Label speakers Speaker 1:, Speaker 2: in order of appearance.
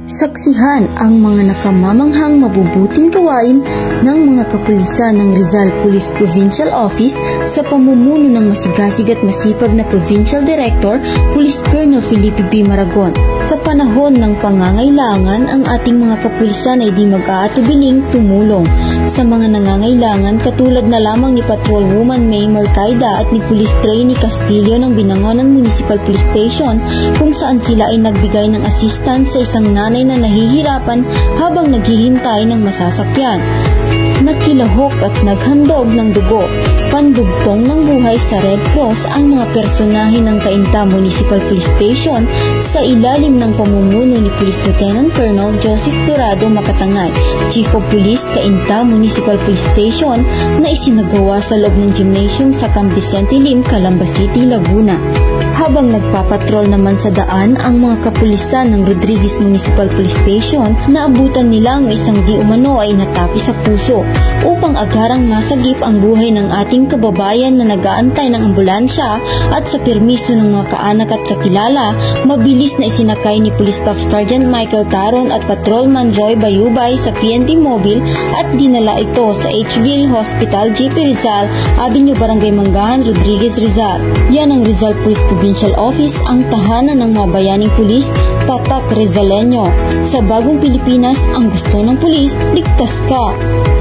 Speaker 1: Saksihan ang mga nakamamanghang mabubuting gawain ng mga kapulisan ng Rizal Police Provincial Office sa pamumuno ng masigasig at masipag na Provincial Director, Police Colonel Felipe B. Maragon. Sa panahon ng pangangailangan, ang ating mga kapulisan ay di mag-aatubiling tumulong sa mga nangangailangan, katulad na lamang ni Patrolwoman May Mercaida at ni Police Trainee Castillo ng Binangonan Municipal Police Station, kung saan sila ay nagbigay ng assistance sa isang nanay na nahihirapan habang naghihintay ng masasakyan. Nakilahok at naghandog ng dugo, pandugtong ng buhay sa Red Cross ang mga personahe ng Cainta Municipal Police Station sa ilalim ng pamumuno ni Police Lieutenant Colonel Joseph Dorado Makatangay, Chief of Police Cainta Municipal Police Station, na isinagawa sa loob ng gymnasium sa Camp Vicente Lim, Calamba City, Laguna. Habang nagpapatrol naman sa daan ang mga kapulisan ng Rodriguez Municipal Police Station, naabutan nila ang isang di umano ay inatake sa puso. Upang agarang masagip ang buhay ng ating kababayan na nag-aantay ng ambulansya at sa permiso ng mga kaanak at kakilala, mabilis na isinakay ni Police Staff Sergeant Michael Taron at Patrolman Roy Bayubay sa PNP Mobile at dinala ito sa H-Ville Hospital, GP Rizal, Avenue Barangay Manggahan, Rodriguez, Rizal. Yan ang Rizal Police Provincial Office, ang tahanan ng mga bayaning pulis, tatak Rizaleño. Sa bagong Pilipinas, ang gusto ng pulis, ligtas ka.